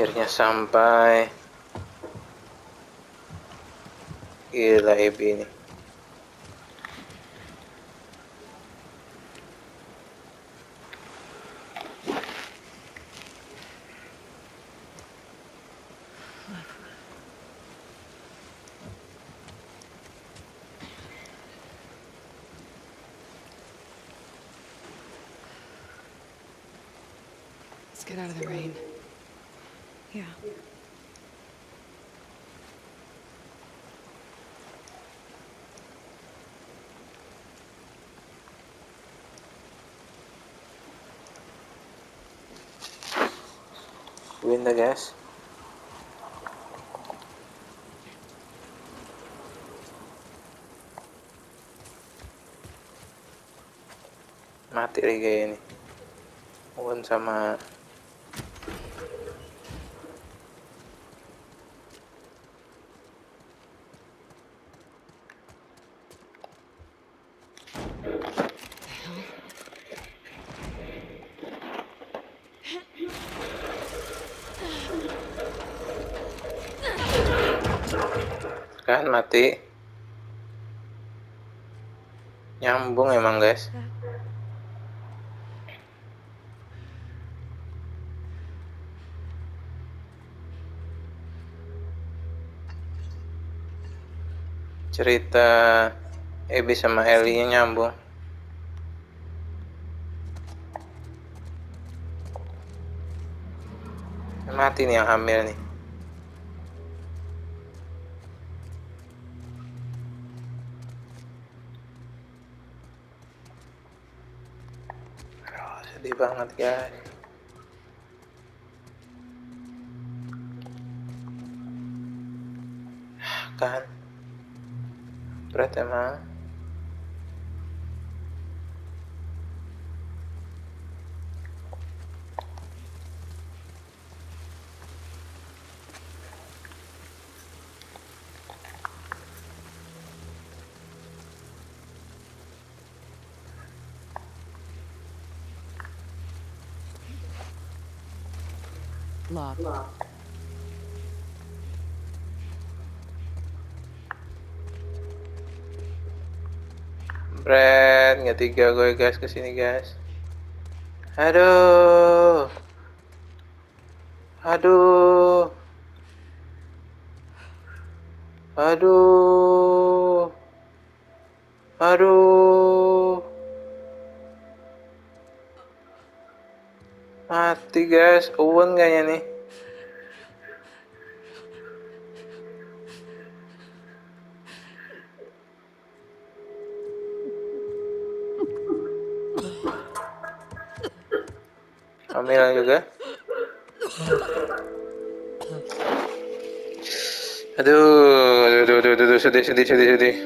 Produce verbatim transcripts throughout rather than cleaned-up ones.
Akhirnya sampai. Gila Ebi ini. Let's get out of the rain. Yeah. Winda guys. Mati lagi kayak ini. Owen sama kan mati. Nyambung emang guys. Cerita Abby sama Ellie nya nyambung. Mati nih yang hamil nih. Aduh, sedih banget guys. Kan berat emang. Lock. Brand nggak tiga gue guys kesini guys. Aduh, aduh, aduh, aduh, mati guys. Owen kayaknya nih. Hamil juga. Aduh, aduh, aduh, aduh, aduh, sedih, sedih, sedih, sedih.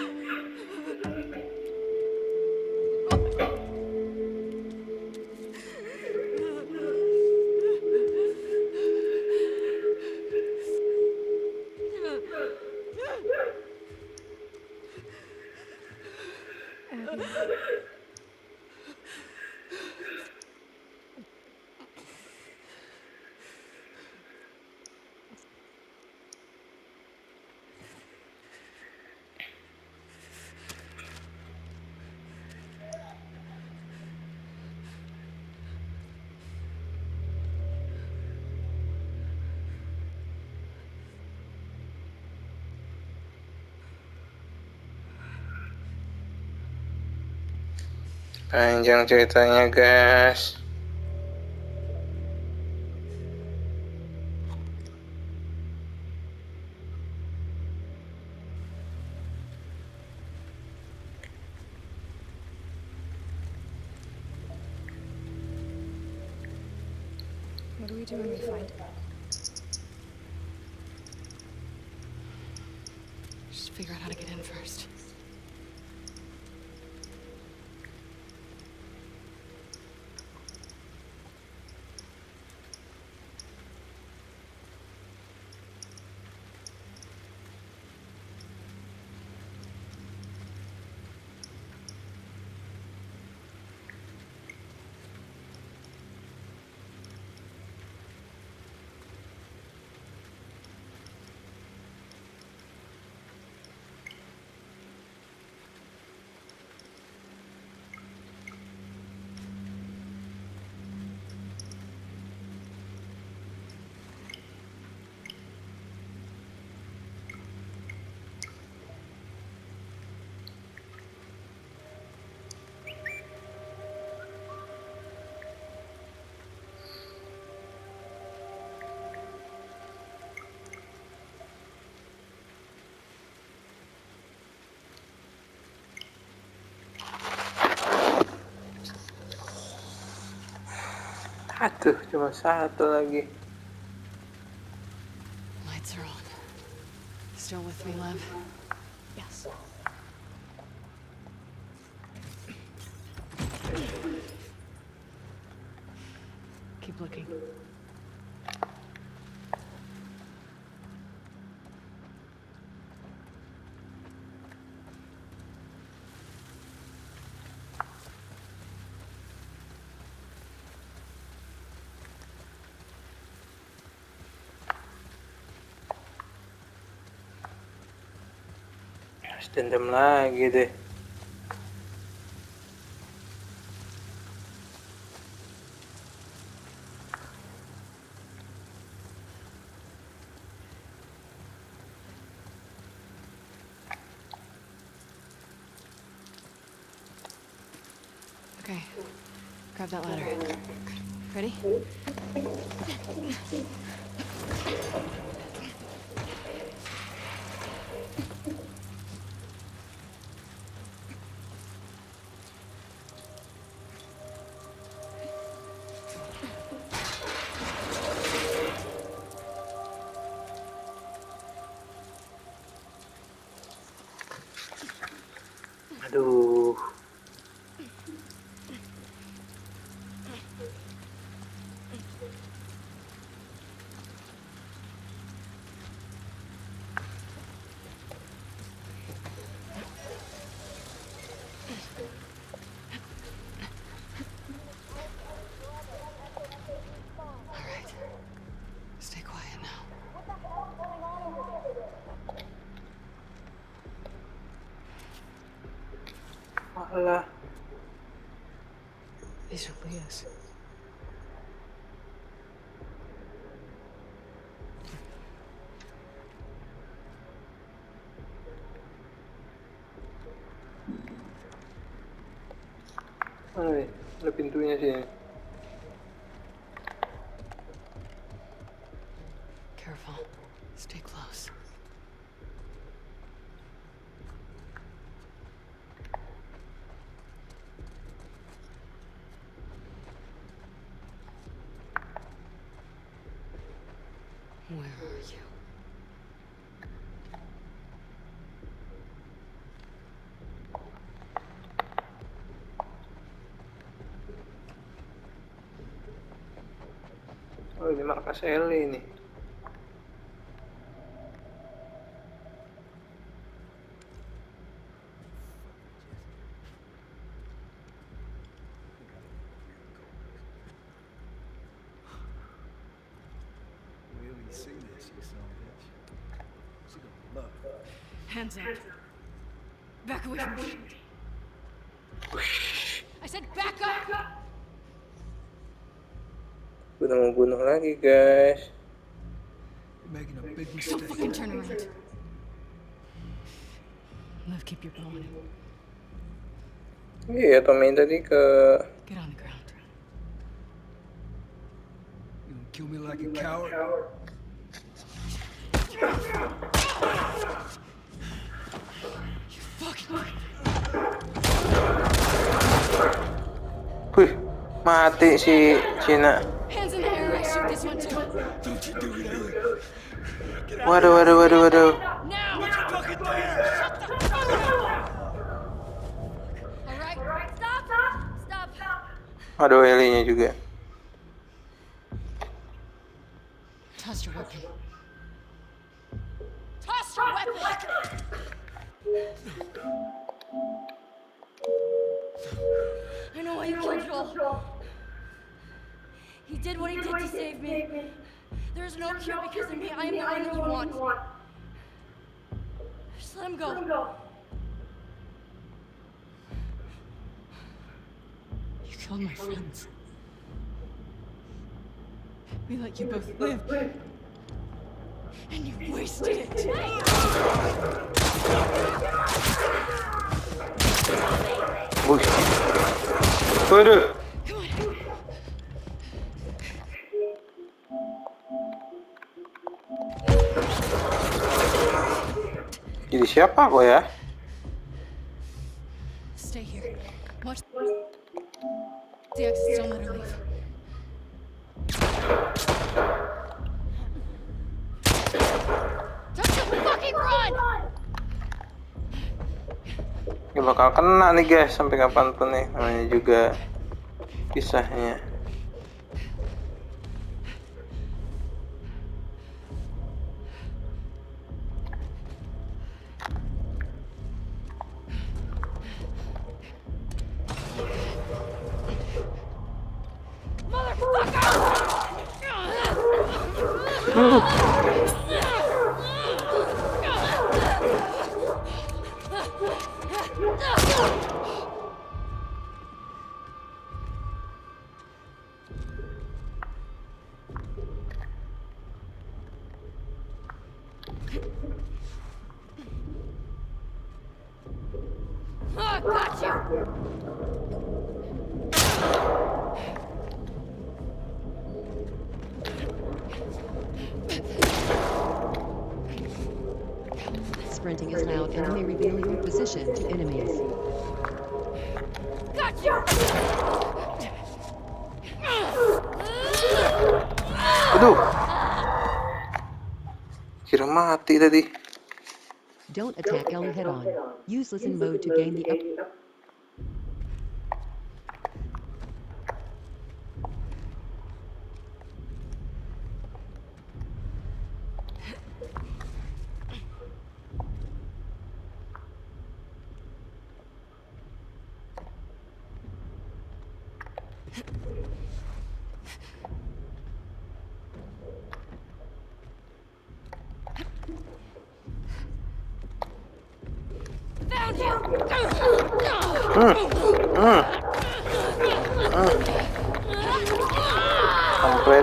Panjang ceritanya guys. What do we do when we find it? Just figure out how to get in first. Aduh, cuma satu lagi. Lights are on. Still with me, love? Yes. Keep looking. Harus dendam lagi deh. Okay. Grab that ladder. Ready? Aduh. All right. Stay quiet now. Alah. These are Leah's. Mana nih? Ada pintunya sini. Careful. Stay close. Where are you? Oh, ini markas Ellie nih. Wait till you see this, you son of a bitch. She gonna love it. Hands up. Back away from me. I said back up! Udah mau bunuh lagi, guys. You're making a big Don't fucking mistake. turn around. Liv, keep your bow on him. Iya, Tommy tadi ke... Get on the ground. You gonna kill me like a coward? Fucking... Wih, mati si Cina. Hands in the air, I shoot this one too. Don't you do it, Ellie. Get out Waduh, waduh, waduh, waduh. Now! fucking there! Shut the fuck up! Alright, stop! Stop! Aduh, Ellie-nya juga. Toss your weapon. Toss your weapon! I know why you killed Joel. He did what he did to save me. There is no cure because of me. I am the one that you want. Just let him go. You killed my friends. We let you both live. And you wasted it. Wih. Waduh. Come on. Jadi siapa kok ya? Stay here. Watch the exits, don't let her leave. Fucking run! Ini bakal kena nih guys sampai kapanpun nih, namanya juga kisahnya. Oh, got you! Sprinting is loud. Enemy revealing your position to enemies. Got you! Aduh, kira mati tadi. Don't attack Ellie head-on. Use listen mode to gain the up. Found you! Hmm, hmm, hmm. Kampret.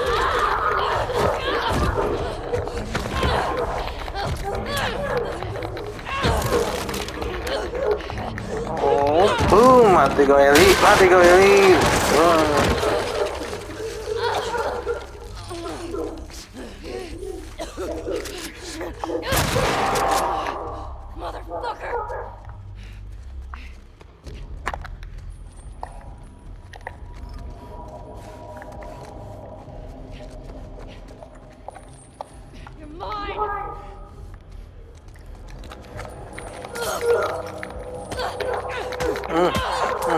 Oh, boom, mati kau Eli, mati kau Eli. Hmm. Motherfucker! You're mine! Hmm, hmm.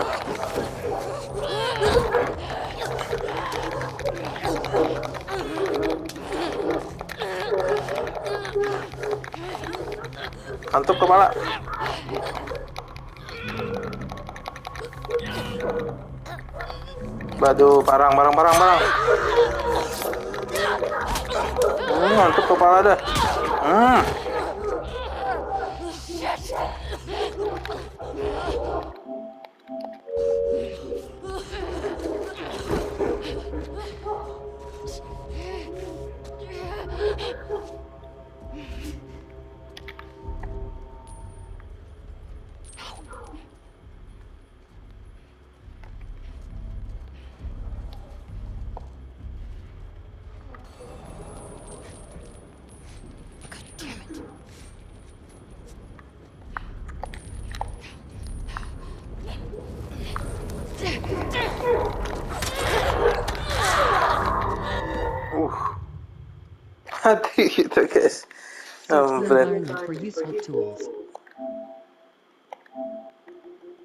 Antuk kepala. Badu, parang, parang, parang, parang. Hmm, antuk kepala dah. Hmm. Uh, mati gitu guys. Search the Kampret. environment for useful tools.